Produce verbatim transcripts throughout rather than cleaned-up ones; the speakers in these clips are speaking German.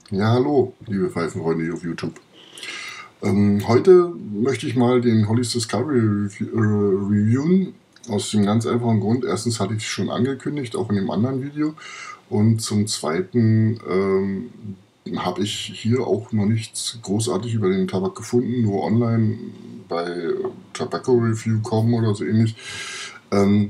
Ja, hallo, liebe Pfeifenfreunde auf YouTube. Ähm, heute möchte ich mal den Holly's Discovery Rev äh, reviewen. Aus dem ganz einfachen Grund. Erstens hatte ich es schon angekündigt, auch in dem anderen Video. Und zum Zweiten ähm, habe ich hier auch noch nichts großartig über den Tabak gefunden, nur online bei äh, Tobacco Review punkt com oder so ähnlich. Ähm,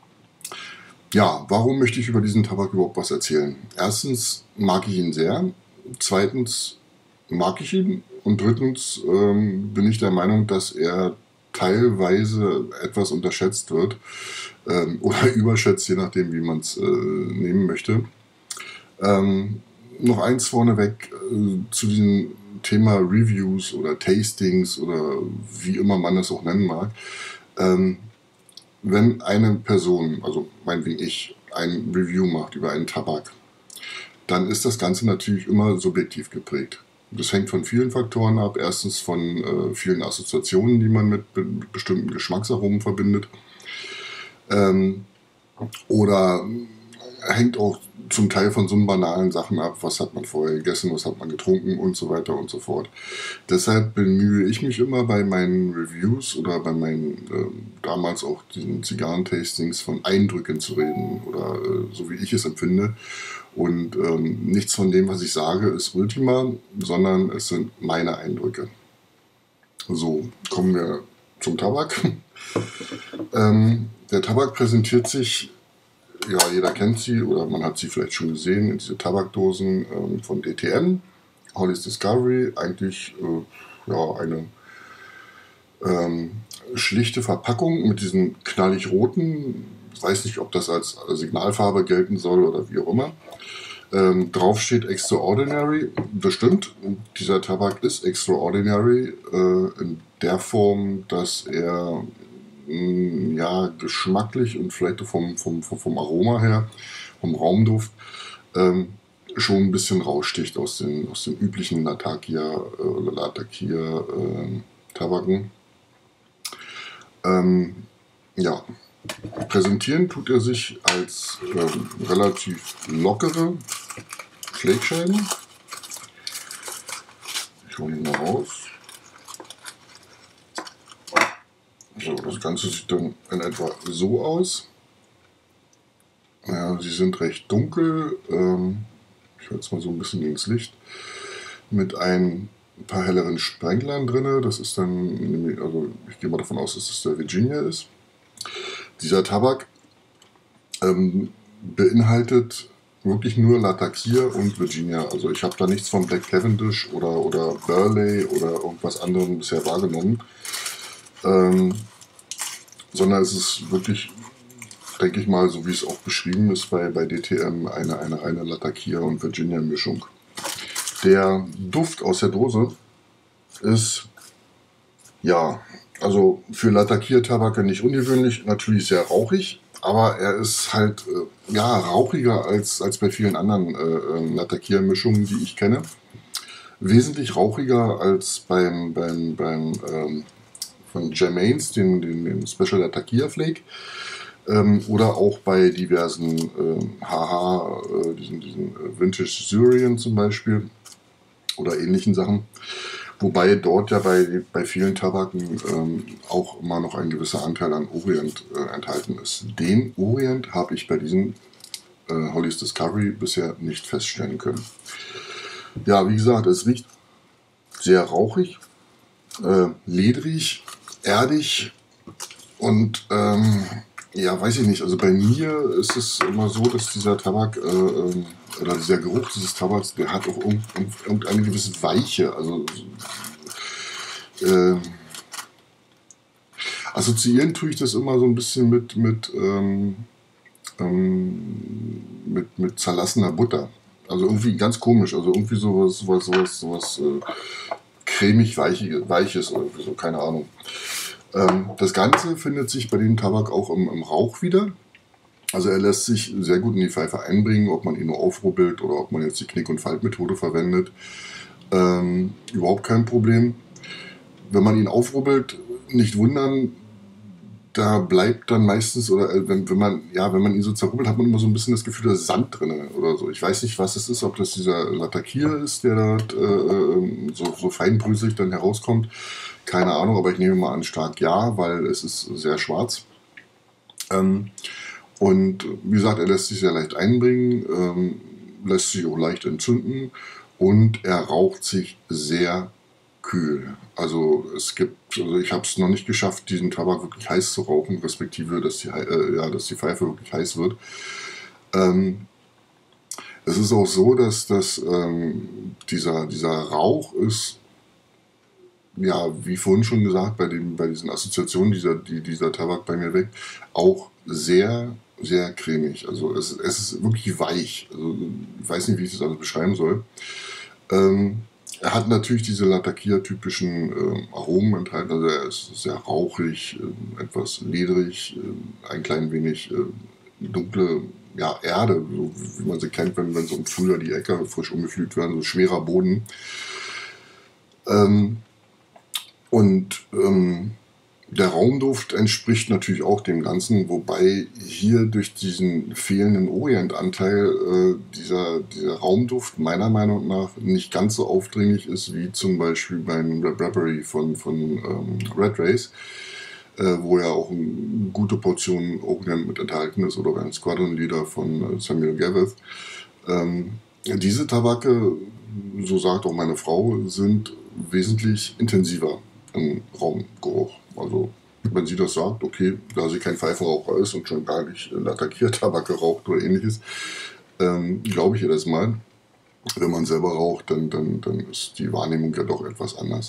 ja, warum möchte ich über diesen Tabak überhaupt was erzählen? Erstens mag ich ihn sehr. Zweitens mag ich ihn. Und drittens ähm, bin ich der Meinung, dass er teilweise etwas unterschätzt wird ähm, oder überschätzt, je nachdem, wie man es äh, nehmen möchte. Ähm, noch eins vorneweg äh, zu diesem Thema Reviews oder Tastings oder wie immer man das auch nennen mag. Ähm, wenn eine Person, also meinetwegen ich, ein Review macht über einen Tabak, dann ist das Ganze natürlich immer subjektiv geprägt. Das hängt von vielen Faktoren ab. Erstens von äh, vielen Assoziationen, die man mit be bestimmten Geschmacksaromen verbindet. Ähm, oder hängt auch zum Teil von so banalen Sachen ab, was hat man vorher gegessen, was hat man getrunken und so weiter und so fort. Deshalb bemühe ich mich immer bei meinen Reviews oder bei meinen äh, damals auch diesen Zigarrentastings von Eindrücken zu reden oder äh, so wie ich es empfinde. Und ähm, nichts von dem, was ich sage, ist Ultima, sondern es sind meine Eindrücke. So, kommen wir zum Tabak. ähm, der Tabak präsentiert sich, ja, jeder kennt sie oder man hat sie vielleicht schon gesehen, in diese Tabakdosen ähm, von D T M, Holly's Discovery, eigentlich äh, ja, eine ähm, schlichte Verpackung mit diesen knallig roten, ich weiß nicht, ob das als Signalfarbe gelten soll oder wie auch immer. Ähm, drauf steht Extraordinary, bestimmt. Dieser Tabak ist Extraordinary äh, in der Form, dass er mh, ja, geschmacklich und vielleicht vom, vom, vom, vom Aroma her, vom Raumduft, ähm, schon ein bisschen raussticht aus den, aus den üblichen Latakia oder äh, Latakia äh, Tabaken. Ähm, ja, präsentieren tut er sich als ähm, relativ lockere Flakscheiben. Ich hole ihn mal raus. So, das Ganze sieht dann in etwa so aus. Ja, sie sind recht dunkel. Ähm, ich halte es mal so ein bisschen gegen das Licht. Mit ein paar helleren Sprenglern drin. Das ist dann, also ich gehe mal davon aus, dass das der Virginia ist. Dieser Tabak ähm, beinhaltet wirklich nur Latakia und Virginia. Also ich habe da nichts von Black Cavendish oder, oder Burley oder irgendwas anderem bisher wahrgenommen. Ähm, sondern es ist wirklich, denke ich mal, so wie es auch beschrieben ist bei, bei D T M, eine, eine reine Latakia und Virginia Mischung. Der Duft aus der Dose ist, ja, also für Latakia-Tabak nicht ungewöhnlich, natürlich sehr rauchig, aber er ist halt äh, ja, rauchiger als, als bei vielen anderen äh, Latakia-Mischungen, die ich kenne. Wesentlich rauchiger als beim, beim, beim ähm, von Germains, den, den, den Special Latakia Flake. Ähm, oder auch bei diversen äh, H H, äh, diesen, diesen Vintage Syrian zum Beispiel oder ähnlichen Sachen. Wobei dort ja bei, bei vielen Tabaken ähm, auch immer noch ein gewisser Anteil an Orient äh, enthalten ist. Den Orient habe ich bei diesem äh, Holly's Discovery bisher nicht feststellen können. Ja, wie gesagt, es riecht sehr rauchig, äh, ledrig, erdig und ähm, ja, weiß ich nicht, also bei mir ist es immer so, dass dieser Tabak äh, oder dieser Geruch dieses Tabaks, der hat auch irgendeine gewisse Weiche, also äh, assoziieren tue ich das immer so ein bisschen mit mit, ähm, ähm, mit, mit zerlassener Butter. Also irgendwie ganz komisch, also irgendwie sowas, sowas, sowas, sowas äh, cremig weiches oder so, keine Ahnung. Ähm, das Ganze findet sich bei dem Tabak auch im, im Rauch wieder. Also er lässt sich sehr gut in die Pfeife einbringen, ob man ihn nur aufrubbelt oder ob man jetzt die Knick- und Faltmethode verwendet. Ähm, überhaupt kein Problem. Wenn man ihn aufrubbelt, nicht wundern, da bleibt dann meistens, oder äh, wenn, wenn man, ja, wenn man ihn so zerrubbelt, hat man immer so ein bisschen das Gefühl, da ist Sand drin oder so. Ich weiß nicht, was es ist, ob das dieser Latakier ist, der da äh, so, so feinbröselig dann herauskommt. Keine Ahnung, aber ich nehme mal an, stark ja, weil es ist sehr schwarz. Ähm, und wie gesagt, er lässt sich sehr leicht einbringen, ähm, lässt sich auch leicht entzünden und er raucht sich sehr kühl. Also es gibt, also ich habe es noch nicht geschafft, diesen Tabak wirklich heiß zu rauchen, respektive, dass die, äh, ja, dass die Pfeife wirklich heiß wird. Ähm, es ist auch so, dass, dass ähm, dieser, dieser Rauch ist, ja, wie vorhin schon gesagt, bei, den, bei diesen Assoziationen, dieser, die dieser Tabak bei mir weckt, auch sehr, sehr cremig. Also es, es ist wirklich weich. Also ich weiß nicht, wie ich das alles beschreiben soll. Ähm, er hat natürlich diese Latakia-typischen äh, Aromen enthalten. Also er ist sehr rauchig, äh, etwas ledrig, äh, ein klein wenig äh, dunkle ja, Erde, so wie man sie kennt, wenn, wenn so im Frühjahr die Äcker frisch umgepflügt werden, so schwerer Boden. Ähm, Und ähm, der Raumduft entspricht natürlich auch dem Ganzen, wobei hier durch diesen fehlenden Orientanteil äh, dieser, dieser Raumduft meiner Meinung nach nicht ganz so aufdringlich ist wie zum Beispiel beim Bradbury von, von ähm, Red Race, äh, wo ja auch eine gute Portion Orient mit enthalten ist, oder beim Squadron Leader von äh, Samuel Gavith. Ähm, diese Tabake, so sagt auch meine Frau, sind wesentlich intensiver im Raumgeruch. Also wenn sie das sagt, okay, da sie kein Pfeifenraucher ist und schon gar nicht Latakia-Tabak geraucht oder ähnliches, ähm, glaube ich ihr das mal. Wenn man selber raucht, dann, dann, dann ist die Wahrnehmung ja doch etwas anders.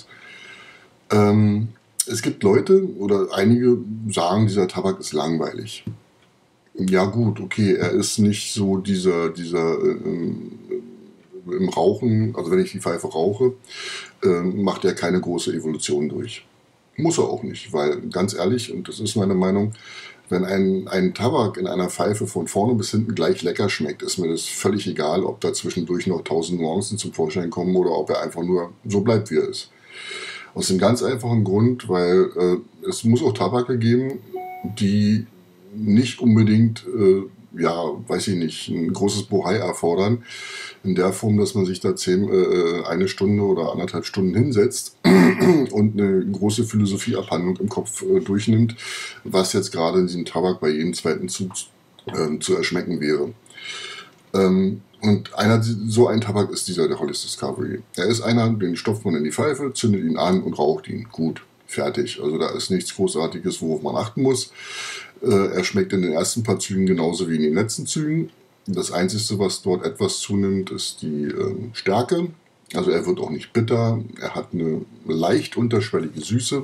Ähm, es gibt Leute oder einige sagen, dieser Tabak ist langweilig. Ja gut, okay, er ist nicht so dieser, dieser äh, im Rauchen, also wenn ich die Pfeife rauche, äh, macht er keine große Evolution durch. Muss er auch nicht, weil ganz ehrlich, und das ist meine Meinung, wenn ein, ein Tabak in einer Pfeife von vorne bis hinten gleich lecker schmeckt, ist mir das völlig egal, ob da zwischendurch noch tausend Nuancen zum Vorschein kommen oder ob er einfach nur so bleibt, wie er ist. Aus dem ganz einfachen Grund, weil äh, es muss auch Tabake geben, die nicht unbedingt, äh, ja, weiß ich nicht, ein großes Bohai erfordern, in der Form, dass man sich da zehn, äh, eine Stunde oder anderthalb Stunden hinsetzt und eine große Philosophieabhandlung im Kopf äh, durchnimmt, was jetzt gerade in diesem Tabak bei jedem zweiten Zug äh, zu erschmecken wäre. Ähm, und einer, so ein Tabak ist dieser, der Hollis Discovery. Er ist einer, den stopft man in die Pfeife, zündet ihn an und raucht ihn. Gut, fertig. Also da ist nichts Großartiges, worauf man achten muss. Äh, er schmeckt in den ersten paar Zügen genauso wie in den letzten Zügen. Das Einzige, was dort etwas zunimmt, ist die äh, Stärke. Also er wird auch nicht bitter. Er hat eine leicht unterschwellige Süße.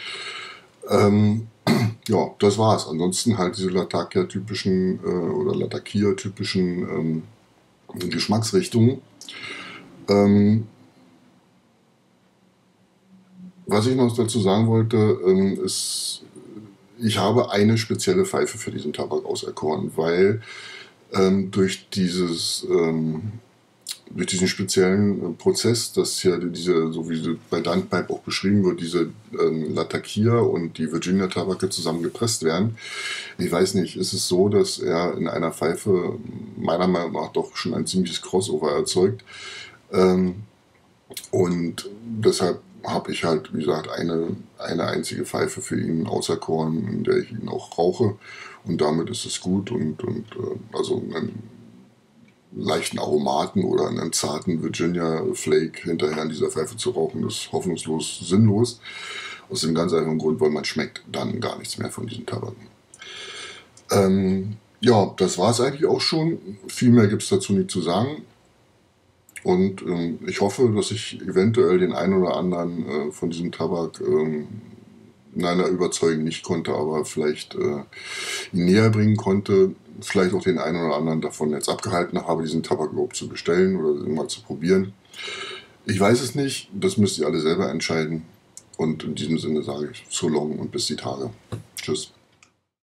Ähm, ja, das war's. Ansonsten halt diese Latakia-typischen äh, oder Latakia-typischen ähm, Geschmacksrichtungen. Ähm, was ich noch dazu sagen wollte, ähm, ist, ich habe eine spezielle Pfeife für diesen Tabak auserkoren, weil ähm, durch dieses ähm, durch diesen speziellen äh, Prozess, dass hier diese, so wie bei Dunpipe auch beschrieben wird, diese ähm, Latakia und die Virginia Tabake zusammen gepresst werden. Ich weiß nicht, ist es so, dass er in einer Pfeife meiner Meinung nach doch schon ein ziemliches Crossover erzeugt. Ähm, und deshalb habe ich halt, wie gesagt, eine, eine einzige Pfeife für ihn auserkoren, in der ich ihn auch rauche. Und damit ist es gut. Und, und äh, also einen leichten Aromaten oder einen zarten Virginia Flake hinterher an dieser Pfeife zu rauchen, ist hoffnungslos sinnlos. Aus dem ganz einfachen Grund, weil man schmeckt dann gar nichts mehr von diesen Tabaken. Ähm, ja, das war es eigentlich auch schon. Viel mehr gibt es dazu nicht zu sagen. Und ähm, ich hoffe, dass ich eventuell den einen oder anderen äh, von diesem Tabak ähm, nein, überzeugen nicht konnte, aber vielleicht äh, ihn näher bringen konnte. Vielleicht auch den einen oder anderen davon jetzt abgehalten habe, diesen Tabak überhaupt zu bestellen oder mal zu probieren. Ich weiß es nicht, das müsst ihr alle selber entscheiden. Und in diesem Sinne sage ich so long und bis die Tage. Tschüss.